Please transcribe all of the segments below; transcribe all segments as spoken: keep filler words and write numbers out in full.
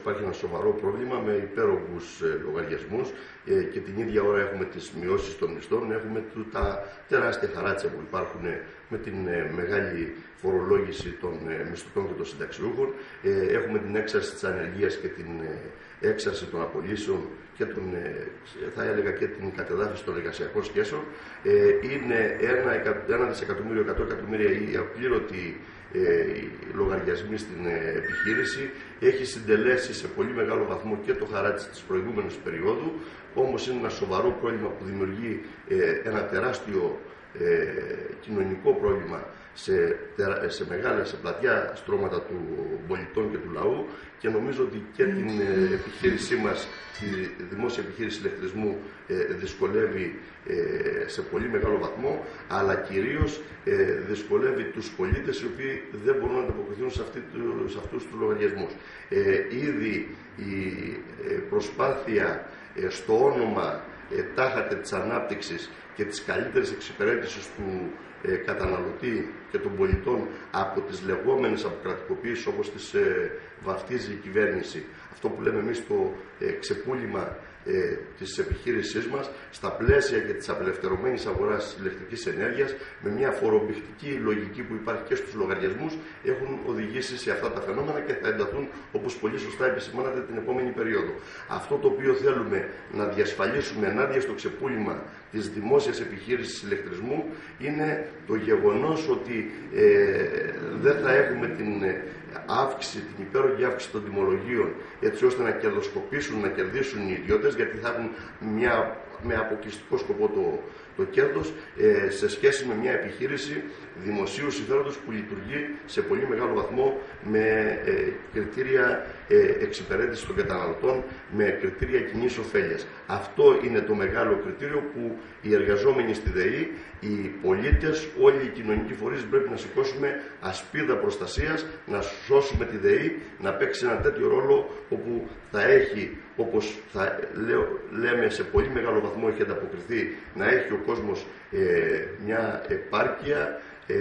υπάρχει ένα σοβαρό πρόβλημα με υπέρογγους λογαριασμούς και την ίδια ώρα έχουμε τις μειώσεις των μισθών, έχουμε τα τεράστια χαράτσια που υπάρχουν με την μεγάλη φορολόγηση των μισθωτών και των συνταξιούχων, έχουμε την έξαρση της ανεργίας και την έξαρση των απολύσεων και τον, θα έλεγα και την κατεδάφιση των εργασιακών σχέσεων. Είναι ένα, ένα δισεκατομμύριο, εκατό εκατομμύρια οι απλήρωτοι οι λογαριασμοί στην επιχείρηση, έχει συντελέσει σε πολύ μεγάλο βαθμό και το χαράτσι της προηγούμενης περίοδου, όμως είναι ένα σοβαρό πρόβλημα που δημιουργεί ένα τεράστιο κοινωνικό πρόβλημα σε, σε μεγάλα, σε πλατιά στρώματα του πολιτών και του λαού, και νομίζω ότι και την επιχείρησή μας, τη δημόσια επιχείρηση ηλεκτρισμού, δυσκολεύει σε πολύ μεγάλο βαθμό, αλλά κυρίως δυσκολεύει τους πολίτες οι οποίοι δεν μπορούν να ανταποκριθούν σε, αυτή, σε αυτούς τους λογαριασμούς. Ήδη η προσπάθεια στο όνομα τάχατε της ανάπτυξης και της καλύτερης εξυπηρέτησης του ε, καταναλωτή και των πολιτών από τις λεγόμενες αποκρατικοποίησεις, όπως τις ε, βαφτίζει η κυβέρνηση, αυτό που λέμε εμείς το ε, ξεπούλημα ε, της επιχείρησής μας, στα πλαίσια και της απελευθερωμένης αγοράς της ηλεκτρικής ενέργειας, με μια φορομπηχτική λογική που υπάρχει και στους λογαριασμούς, έχουν οδηγήσει σε αυτά τα φαινόμενα και θα ενταθούν, όπως πολύ σωστά επισημάνατε, την επόμενη περίοδο. Αυτό το οποίο θέλουμε να διασφαλίσουμε ενάντια στο ξεπούλημα της δημόσιας επιχείρησης ηλεκτρισμού είναι το γεγονός ότι ε, δεν θα έχουμε την αύξηση, την υπέρογγη αύξηση των τιμολογίων, έτσι ώστε να κερδοσκοπήσουν, να κερδίσουν οι ιδιώτες, γιατί θα έχουν μια, με αποκλειστικό σκοπό το, το κέρδος ε, σε σχέση με μια επιχείρηση δημοσίου συμφέροντος που λειτουργεί σε πολύ μεγάλο βαθμό με ε, κριτήρια ε, εξυπηρέτησης των καταναλωτών, με κριτήρια κοινής ωφέλειας. Αυτό είναι το μεγάλο κριτήριο που οι εργαζόμενοι στη ΔΕΗ, οι πολίτες, όλοι οι κοινωνικοί φορείς πρέπει να σηκώσουμε ασπίδα προστασίας, να σώσουμε τη ΔΕΗ, να παίξει ένα τέτοιο ρόλο όπου θα έχει, όπως θα λέω, λέμε σε πολύ μεγάλο βαθμό έχει ανταποκριθεί, να έχει ο κόσμος ε, μια επάρκεια ε,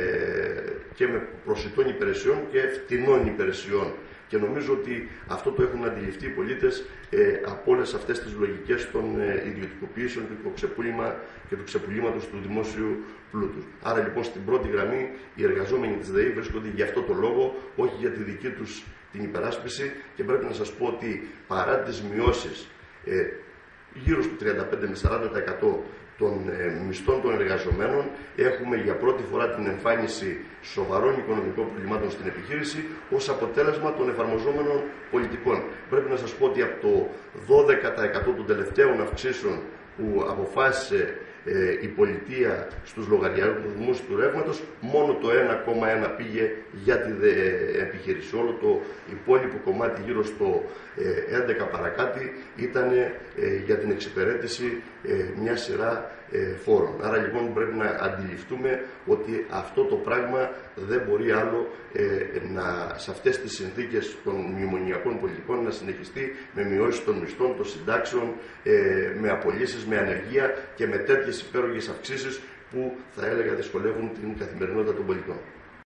και με προσιτών υπηρεσιών και φτηνών υπηρεσιών. Και νομίζω ότι αυτό το έχουν αντιληφθεί οι πολίτες ε, από όλες αυτές τις λογικές των ε, ιδιωτικοποιήσεων και του ξεπούλημα και του ξεπουλήματος του δημόσιου πλούτου. Άρα λοιπόν στην πρώτη γραμμή οι εργαζόμενοι της ΔΕΗ βρίσκονται για αυτό το λόγο, όχι για τη δική τους την υπεράσπιση, και πρέπει να σας πω ότι παρά τις μειώσεις ε, γύρω στο τριάντα πέντε με σαράντα τοις εκατό των ε, μισθών των εργαζομένων, έχουμε για πρώτη φορά την εμφάνιση σοβαρών οικονομικών προβλημάτων στην επιχείρηση ως αποτέλεσμα των εφαρμοζόμενων πολιτικών. Πρέπει να σας πω ότι από το δώδεκα τοις εκατό των τελευταίων αυξήσεων που αποφάσισε ε, η πολιτεία στους λογαριασμούς του ρεύματος, μόνο το ένα κόμμα ένα πήγε για τη δε, ε, επιχείρηση. Όλο το υπόλοιπο κομμάτι, γύρω στο ε, έντεκα παρακάτι, ήταν ε, για την εξυπηρέτηση ε, μια σειρά ε, φόρων. Άρα λοιπόν πρέπει να αντιληφθούμε ότι αυτό το πράγμα δεν μπορεί άλλο ε, να, σε αυτές τις συνθήκες των μνημονιακών πολιτικών, να συνεχιστεί με μειώσεις των μισθών, των συντάξεων, ε, με απολύσεις, με ανεργία και με τέτοιες υπέρογγες αυξήσεις που θα έλεγα δυσκολεύουν την καθημερινότητα των πολιτών.